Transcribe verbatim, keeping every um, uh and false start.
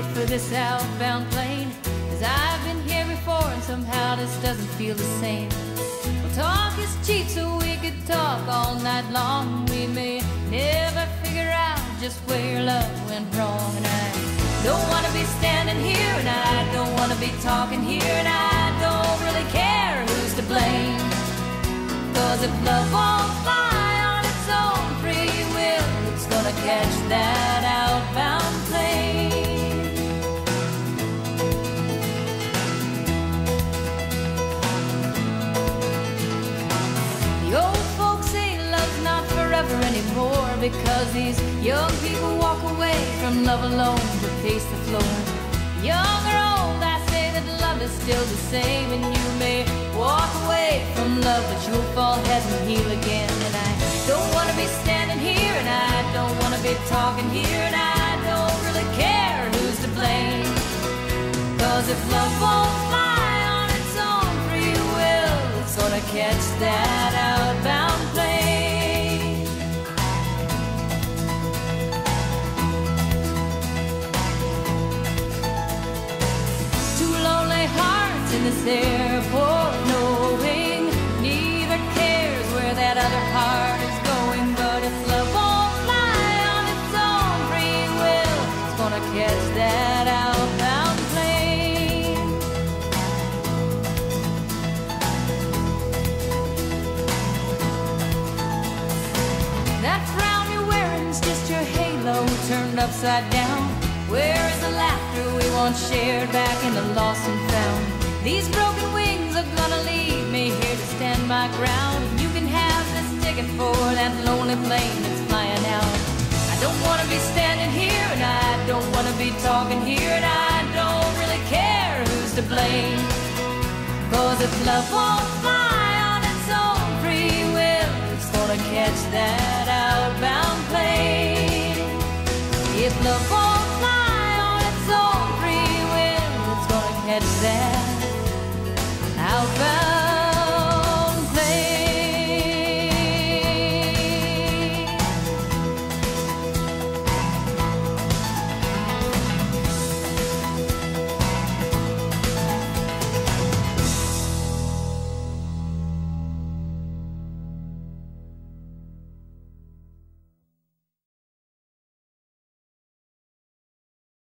ticket for this outbound plane, 'cause I've been here before and somehow this doesn't feel the same. Well, talk is cheap, so we could talk all night long. We may never figure out just where love went wrong. And I don't want to be standing here, and I don't want to be talking here, and I don't really care who's to blame. 'Cause if love won't fly on its own free will, it's gonna catch that outbound plane. The old folks say love's not forever anymore, because these young people walk away from love alone to face the floor. Young or old, I say that love is still the same, and you may walk away from love, but you'll fall head and heel again. And I don't want to be standing here, and I don't want to be talking here, and I don't really care who's to blame. 'Cause if love won't fly on its own free will, it's gonna catch that outbound plane. Two lonely hearts in this airport, knowing neither cares where that other heart is going. But if love won't fly on its own free will, it's gonna catch that outbound plane. That frown you're wearing's just your halo turned upside down. Where is the laughter we once shared back in the lost and found? These broken wings are gonna leave me here to stand my ground. You can have this ticket for that lonely plane that's flying out. I don't wanna be standing here, and I don't wanna be talking here, and I don't really care who's to blame. 'Cause if love won't fly on its own free will, it's gonna catch that outbound plane. If love won't fly on its own free will, it's gonna catch that